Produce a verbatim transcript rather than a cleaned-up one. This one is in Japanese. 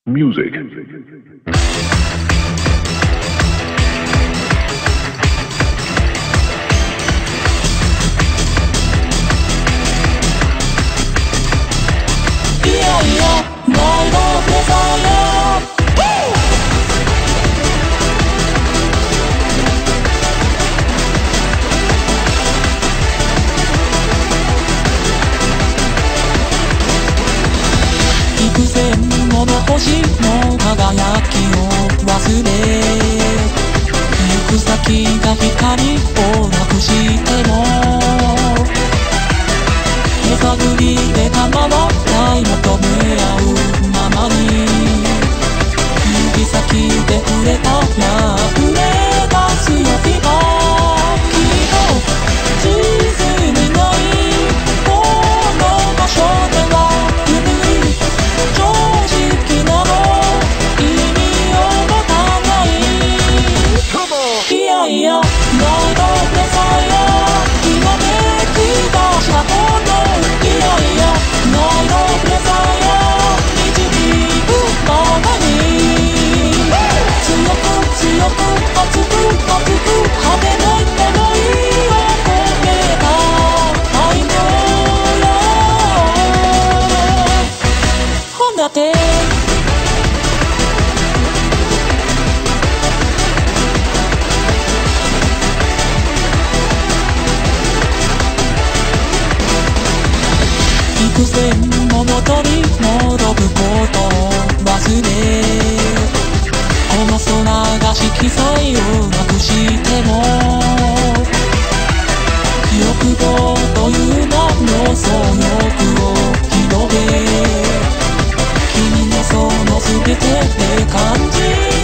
Music. Yeah, yeah, my love desire. Woo! 幾千もの星の輝きを忘れ行く先が光をなくしても手探りで構わない求め合うままに指先で触れたら溢れ出すよ日がきっと地図にないこの場所では正直なの意味を持たないいやいや My love desire 今めき出したこといやいや My love desire 導くままに強く強く熱く熱く果てない想いを込めた愛のほんだって幾千もの鳥の飛ぶことを忘れこの空が色彩をなくしても欲望という名のその欲を広げ君のその全てで感じ